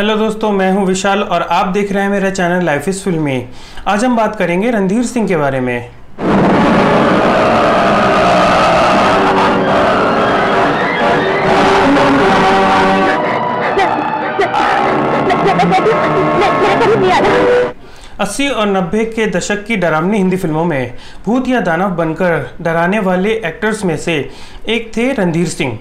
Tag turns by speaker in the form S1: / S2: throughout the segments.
S1: Hello दोस्तों, मैं हूं विशाल और आप देख रहे हैं मेरा चैनल लाइफ इज़ फिल्मी। आज हम बात करेंगे रणधीर सिंह के बारे में। अस्सी और 90 के दशक की डरावनी हिंदी फिल्मों में भूत या दानव बनकर डराने वाले एक्टर्स में से एक थे रणधीर सिंह।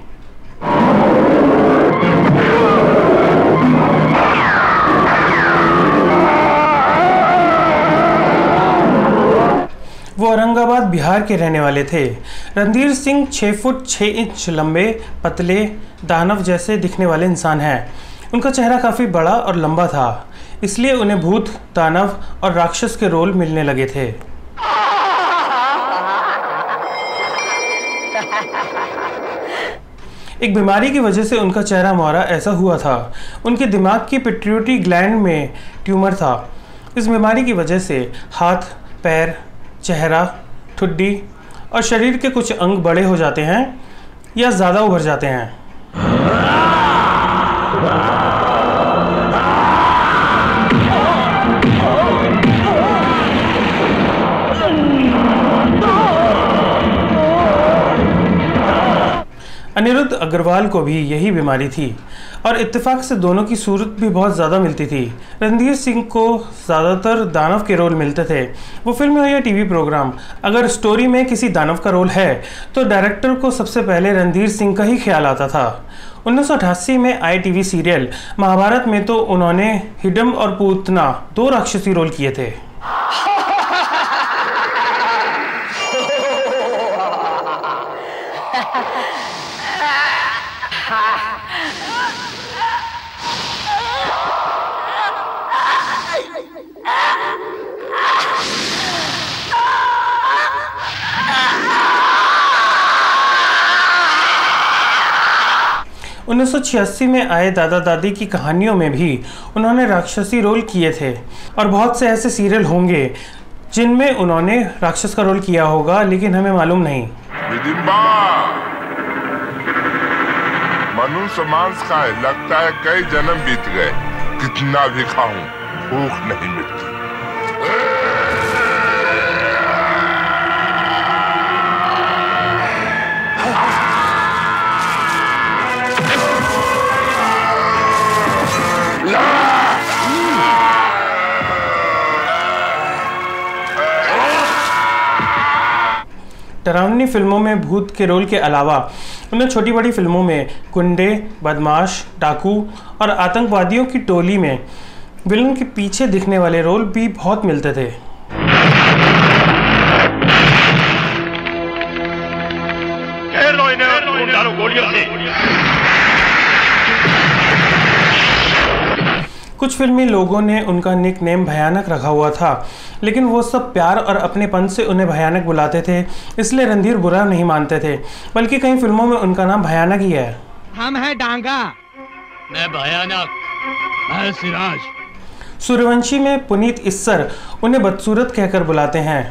S1: वो औरंगाबाद बिहार के रहने वाले थे। रणधीर सिंह 6 फुट 6 इंच लंबे, पतले, दानव जैसे दिखने वाले इंसान हैं। उनका चेहरा काफ़ी बड़ा और लंबा था, इसलिए उन्हें भूत, दानव और राक्षस के रोल मिलने लगे थे। एक बीमारी की वजह से उनका चेहरा मोहरा ऐसा हुआ था। उनके दिमाग की पिट्यूटरी ग्लैंड में ट्यूमर था। इस बीमारी की वजह से हाथ, पैर, चेहरा, ठुड्डी और शरीर के कुछ अंग बड़े हो जाते हैं या ज़्यादा उभर जाते हैं। अनिरुद्ध अग्रवाल को भी यही बीमारी थी और इत्तेफाक से दोनों की सूरत भी बहुत ज़्यादा मिलती थी। रणधीर सिंह को ज़्यादातर दानव के रोल मिलते थे। वो फिल्म हो या टीवी प्रोग्राम, अगर स्टोरी में किसी दानव का रोल है तो डायरेक्टर को सबसे पहले रणधीर सिंह का ही ख्याल आता था। 1988 में आए टीवी सीरियल महाभारत में तो उन्होंने हिडम्ब और पूतना 2 राक्षसी रोल किए थे। उन्नीस 1986 में आए दादा दादी की कहानियों में भी उन्होंने राक्षसी रोल किए थे और बहुत से ऐसे सीरियल होंगे जिनमें उन्होंने राक्षस का रोल किया होगा, लेकिन हमें मालूम नहीं।
S2: मनुष्य मांस खाए, लगता है कई जन्म बीत गए। कितना भी खाऊं भूख नहीं मिटती।
S1: 93 फिल्मों में भूत के रोल के अलावा उन्हें छोटी बड़ी फिल्मों में गुंडे, बदमाश, डाकू और आतंकवादियों की टोली में विलन के पीछे दिखने वाले रोल भी बहुत मिलते थे। कुछ फिल्मी लोगों ने उनका निक नेम भयानक रखा हुआ था, लेकिन वो सब प्यार और अपनेपन से उन्हें भयानक बुलाते थे, इसलिए रणधीर बुरा नहीं मानते थे, बल्कि कई फिल्मों में उनका नाम भयानक ही है।
S3: हम हैं डांगा,
S4: मैं भयानक, मैं सिराज।
S1: सूर्यवंशी में पुनीत इस्सर उन्हें बदसूरत कहकर बुलाते हैं।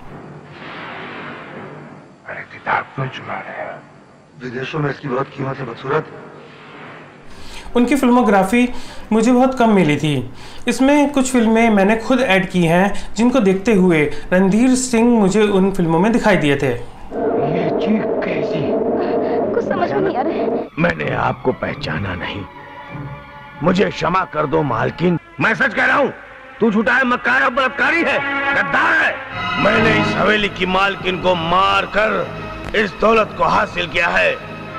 S2: अरे किताब क्यों चुरा रहे हैं?
S5: विदेशों में इसकी बहुत कीमत है बदसूरत।
S1: उनकी फिल्मोग्राफी मुझे बहुत कम मिली थी। इसमें कुछ फिल्में मैंने खुद ऐड की हैं, जिनको देखते हुए रणधीर सिंह मुझे उन फिल्मों में दिखाई दिए थे।
S4: ये चीख कैसी?
S6: कुछ समझ में नहीं आ रहा है।
S4: मैंने आपको पहचाना नहीं, मुझे क्षमा कर दो मालकिन। मैं सच कह रहा हूँ, तू झूठा है, मक्कार है, बलात्कारी है, गद्दार है। मैंने इस हवेली की मालकिन को मार कर इस दौलत को हासिल किया है।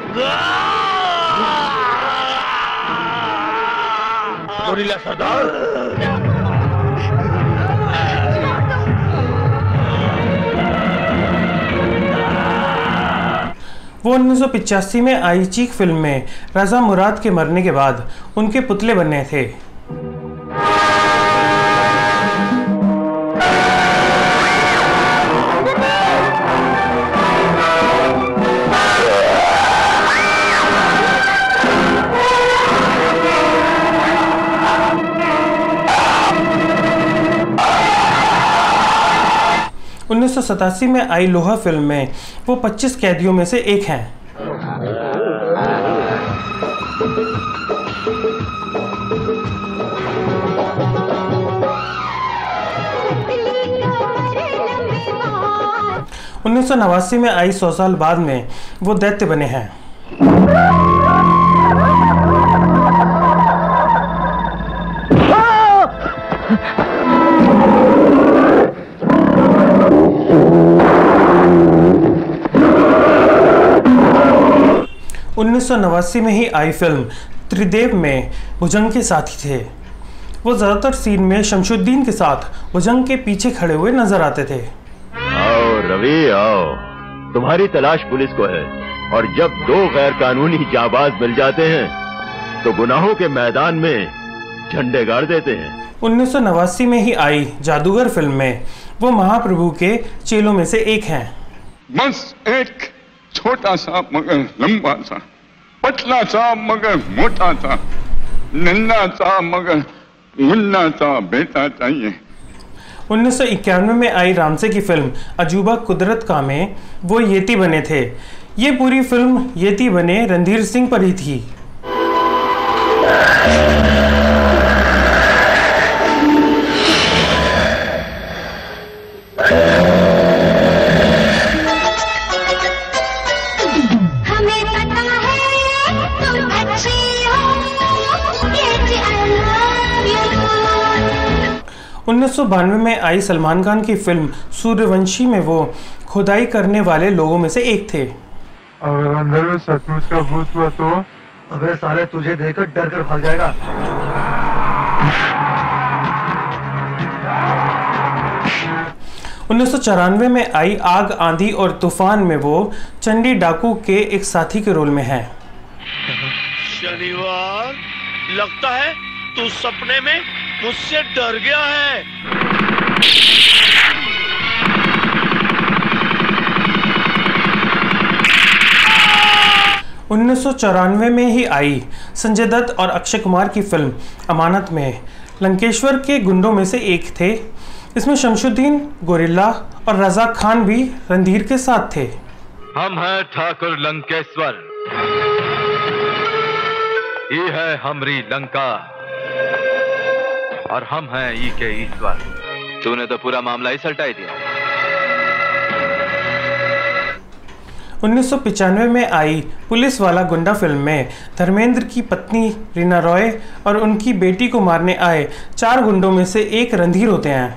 S4: गोरिल्ला सरदार,
S1: वो 1985 में आई चीख फिल्म में रजा मुराद के मरने के बाद उनके पुतले बनने थे। 1987 में आई लोहा फिल्म में वो 25 कैदियों में से एक हैं। 1989 में आई 100 साल बाद में वो दैत्य बने हैं। उन्नीस में ही आई फिल्म त्रिदेव में भुजंग के साथी थे। वो ज़्यादातर सीन में शमशुद्दीन के साथ भुजंग के पीछे खड़े हुए नजर आते थे।
S3: आओ रवि आओ, तुम्हारी तलाश पुलिस को है, और जब दो गैर कानूनी जाबाज मिल जाते हैं तो गुनाहों के मैदान में झंडे गाड़ देते हैं।
S1: 1989 में ही आई जादूगर फिल्म में वो महाप्रभु के चेलों में से एक हैं।
S7: बस एक छोटा सा मगर लंबा सा, पतला सा मगर मोटा सा, नन्हा सा मगर मुन्ना सा बेटा चाहिए।
S1: 1991 में आई रामसे की फिल्म अजूबा कुदरत का में वो येती बने थे। ये पूरी फिल्म येती बने रणधीर सिंह पर ही थी।
S6: हमें पता है तुम अच्छी हो, ये I love you।
S1: 1992 में आई सलमान खान की फिल्म सूर्यवंशी में वो खुदाई करने वाले लोगों में से एक थे।
S5: अगर अंदर में सचमुच का भूत हुआ तो? अबे साले तुझे देखकर डर कर भाग जाएगा।
S1: 1994 में आई आग आंधी और तूफान में वो चंडी डाकू के एक साथी के रोल में है।
S4: शनिवार, लगता है तू सपने में मुझसे डर गया है।
S1: 1994 में ही आई संजय दत्त और अक्षय कुमार की फिल्म अमानत में लंकेश्वर के गुंडों में से एक थे। इसमें शमशुद्दीन, गोरिल्ला और रज़ाक खान भी रणधीर के साथ थे।
S3: हम हैं ठाकुर लंकेश्वर, ये है हमरी लंका, और हम हैं ई के ईश्वर। तूने तो पूरा मामला ही सल्टाई दिया।
S1: 1995 में आई पुलिस वाला गुंडा फिल्म में धर्मेंद्र की पत्नी रीना रॉय और उनकी बेटी को मारने आए 4 गुंडों में से एक रणधीर होते हैं।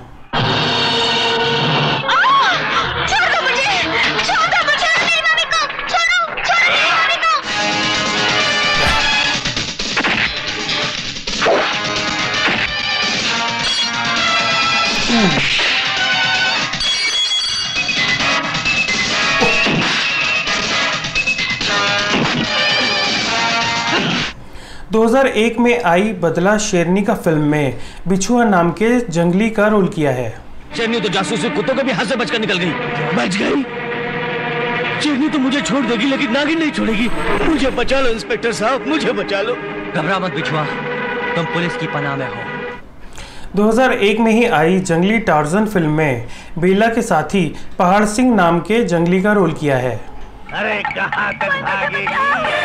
S1: दो 2001 में आई बदला शेरनी का फिल्म में बिछुआ नाम के जंगली का रोल किया है।
S4: शेरनी तो जासूसी कुत्तों के भी हाथ से बचकर निकल गई। बच गई? शेरनी तो मुझे छोड़ देगी लेकिन नागिन नहीं छोड़ेगी। मुझे बचा लो इंस्पेक्टर साहब, मुझे बचा लो।
S8: घबरा मत बिछुआ, तुम पुलिस की पनाह में हो।
S1: 2001 में ही आई जंगली टार्जन फिल्म में बेला के साथी पहाड़ सिंह नाम के जंगली का रोल किया है।
S4: अरे कहाँ तक भागेगी?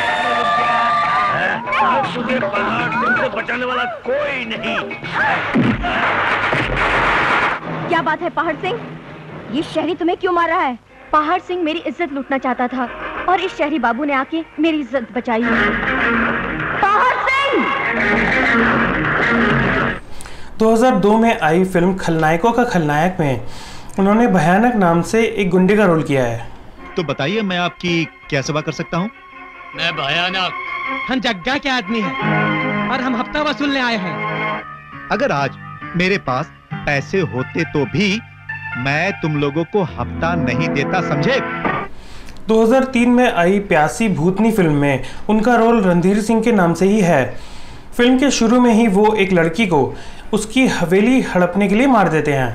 S4: तुझे पहाड़ सिंह से बचाने वाला कोई नहीं।
S6: क्या बात है पहाड़ सिंह? ये शहरी तुम्हें क्यों मार रहा है? पहाड़ सिंह मेरी इज्जत लूटना चाहता था और इस शहरी बाबू ने आके मेरी इज्जत बचाई। पहाड़ सिंह!
S1: 2002 में आई फिल्म खलनायकों का खलनायक में उन्होंने भयानक नाम से एक गुंडे का रोल किया है।
S9: तो बताइए मैं आपकी क्या सेवा कर सकता हूँ?
S4: मैं भयानक।
S8: हम जग्गा के आदमी हैं और हम हफ्ता वसूलने आए हैं।
S9: अगर आज मेरे पास पैसे होते तो भी मैं तुम लोगों को हफ्ता नहीं देता, समझे?
S1: 2003 में आई प्यासी भूतनी फिल्म में उनका रोल रणधीर सिंह के नाम से ही है। फिल्म के शुरू में ही वो एक लड़की को उसकी हवेली हड़पने के लिए मार देते हैं।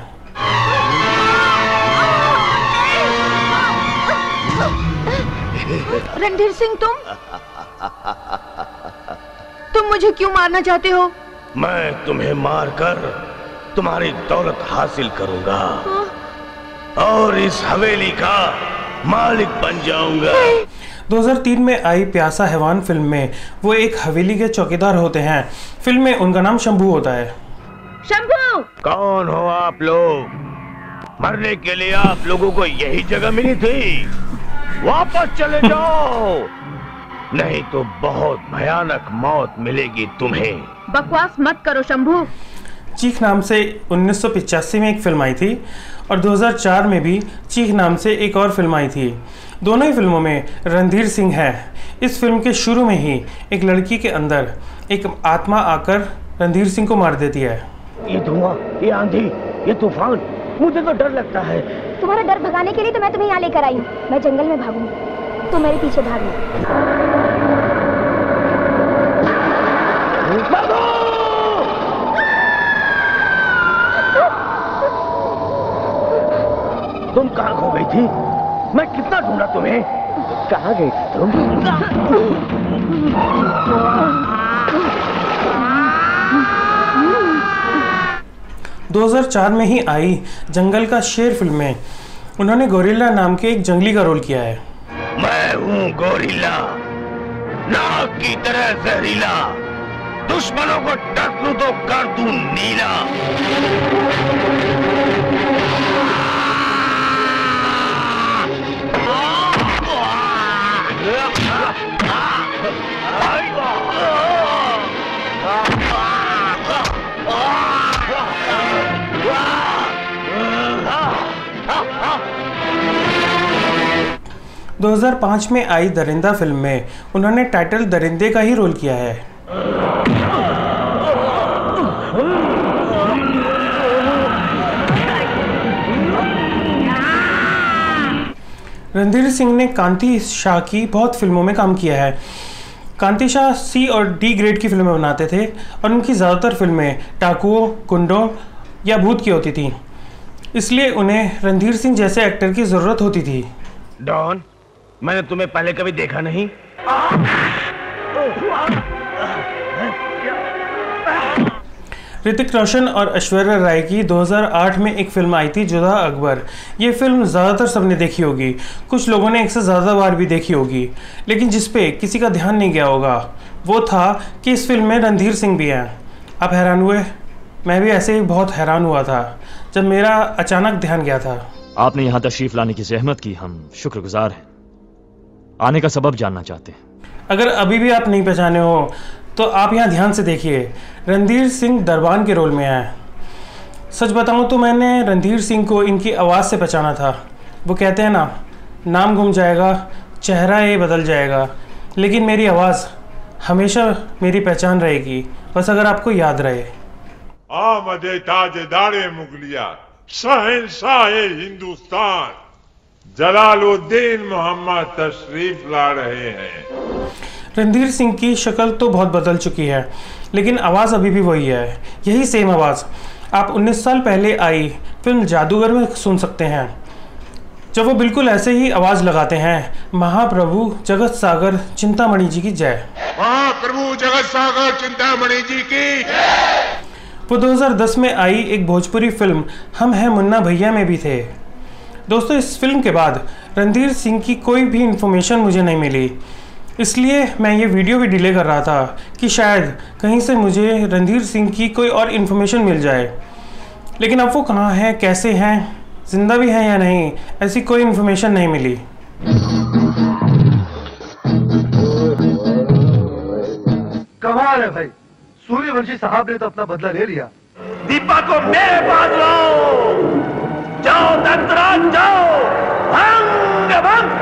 S6: रणधीर सिंह, तुम मुझे क्यों मारना चाहते हो?
S4: मैं तुम्हें मारकर तुम्हारी दौलत हासिल करूंगा और इस हवेली का मालिक बन जाऊंगा।
S1: 2003 में आई प्यासा हैवान फिल्म में वो एक हवेली के चौकीदार होते हैं। फिल्म में उनका नाम शंभू होता है।
S6: शंभू!
S4: कौन हो आप लोग? मरने के लिए आप लोगों को यही जगह मिली थी। वापस चले जाओ, नहीं तो बहुत भयानक मौत मिलेगी तुम्हें।
S6: बकवास मत करो शंभू।
S1: चीख नाम से 1985 में एक फिल्म आई थी और 2004 में भी चीख नाम से एक और फिल्म आई थी। दोनों ही फिल्मों में रणधीर सिंह है। इस फिल्म के शुरू में ही एक लड़की के अंदर एक आत्मा आकर रणधीर सिंह को मार देती है।
S4: ये धुआं, ये आंधी, ये तूफान, मुझे तो डर लगता है।
S6: तुम्हारा डर भगाने के लिए तो मैं तुम्हें यहाँ लेकर आई हूँ। मैं जंगल में भागूंगी, तुम मेरे पीछे भागना।
S4: तुम कहाँ खो गई थी? मैं कितना ढूंढा तुम्हें। कहाँ गई थी तुम?
S1: 2004 में ही आई जंगल का शेर फिल्म में उन्होंने गोरिल्ला नाम के एक जंगली का रोल किया है।
S4: मैं हूँ गोरिल्ला, नाग की तरह जहरीला, दुश्मनों को टक लूं तो कर दूं नीला।
S1: दो 2005 में आई दरिंदा फिल्म में उन्होंने टाइटल दरिंदे का ही रोल किया है। रणधीर सिंह ने कांति शाह की बहुत फिल्मों में काम किया है। कांति शाह C और D ग्रेड की फिल्में बनाते थे और उनकी ज़्यादातर फिल्में डाकुओं, गुंडों या भूत की होती थी, इसलिए उन्हें रणधीर सिंह जैसे एक्टर की ज़रूरत होती थी।
S4: डॉन, मैंने तुम्हें पहले कभी देखा नहीं।
S1: ऋतिक रोशन और ऐश्वर्या राय की 2008 में एक फिल्म आई थी जुदा अकबर। ये फिल्म ज़्यादातर सबने देखी होगी, कुछ लोगों ने 1 से ज़्यादा बार भी देखी होगी, लेकिन जिस पे किसी का ध्यान नहीं गया होगा वो था कि इस फिल्म में रणधीर सिंह भी हैं। आप हैरान हुए? मैं भी ऐसे ही बहुत हैरान हुआ था जब मेरा अचानक ध्यान गया था।
S10: आपने यहाँ तशरीफ लाने की ज़हमत की, हम शुक्रगुजार हैं। आने का सबब जानना चाहते हैं।
S1: अगर अभी भी आप नहीं पहचाने हो तो आप यहाँ ध्यान से देखिए। रणधीर सिंह दरबान के रोल में है। सच बताऊँ तो मैंने रणधीर सिंह को इनकी आवाज़ से पहचाना था। वो कहते हैं ना, नाम गुम जाएगा, चेहरा ये बदल जाएगा, लेकिन मेरी आवाज़ हमेशा मेरी पहचान रहेगी, बस अगर आपको याद रहे।
S2: आमदे ताजदारे मुगलिया, शहंशाहे हिंदुस्तान, जलालुद्दीन मोहम्मद तशरीफ ला रहे हैं।
S1: रणधीर सिंह की शक्ल तो बहुत बदल चुकी है, लेकिन आवाज़ अभी भी वही है। यही सेम आवाज़ आप 19 साल पहले आई फिल्म जादूगर में सुन सकते हैं, जब वो बिल्कुल ऐसे ही आवाज़ लगाते हैं, महाप्रभु जगत सागर चिंतामणि जी की जय।
S2: महाप्रभु जगत सागर चिंतामणि जी की।
S1: वो 2010 में आई एक भोजपुरी फिल्म हम हैं मुन्ना भैया में भी थे। दोस्तों, इस फिल्म के बाद रणधीर सिंह की कोई भी इन्फॉर्मेशन मुझे नहीं मिली, इसलिए मैं ये वीडियो भी डिले कर रहा था कि शायद कहीं से मुझे रणधीर सिंह की कोई और इन्फॉर्मेशन मिल जाए। लेकिन अब वो कहाँ हैं, कैसे हैं, जिंदा भी हैं या नहीं, ऐसी कोई इन्फॉर्मेशन नहीं मिली।
S5: कमाल है भाई, सूर्यवंशी साहब ने तो अपना बदला ले लिया।
S4: दीपा को मेरे पास लाओ, जाओ दंतराज जाओ, भंग भंग।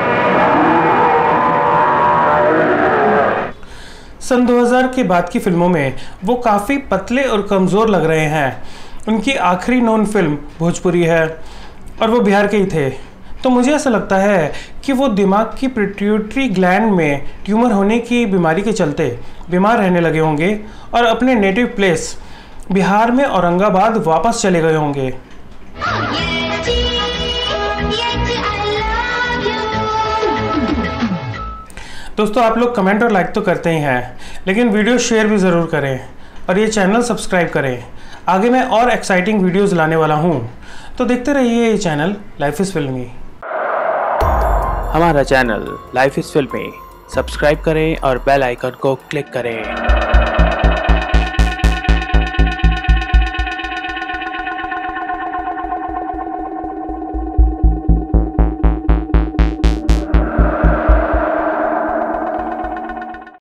S1: सन 2000 के बाद की फिल्मों में वो काफ़ी पतले और कमज़ोर लग रहे हैं। उनकी आखिरी नोन फिल्म भोजपुरी है और वो बिहार के ही थे, तो मुझे ऐसा लगता है कि वो दिमाग की पिट्यूटरी ग्लैंड में ट्यूमर होने की बीमारी के चलते बीमार रहने लगे होंगे और अपने नेटिव प्लेस बिहार में औरंगाबाद वापस चले गए होंगे। दोस्तों, आप लोग कमेंट और लाइक तो करते ही हैं, लेकिन वीडियो शेयर भी ज़रूर करें और ये चैनल सब्सक्राइब करें। आगे मैं और एक्साइटिंग वीडियोज़ लाने वाला हूँ, तो देखते रहिए ये चैनल लाइफ इज़ फिल्मी।
S11: हमारा channel life is filmy subscribe करें और बेल आइकन को क्लिक करें।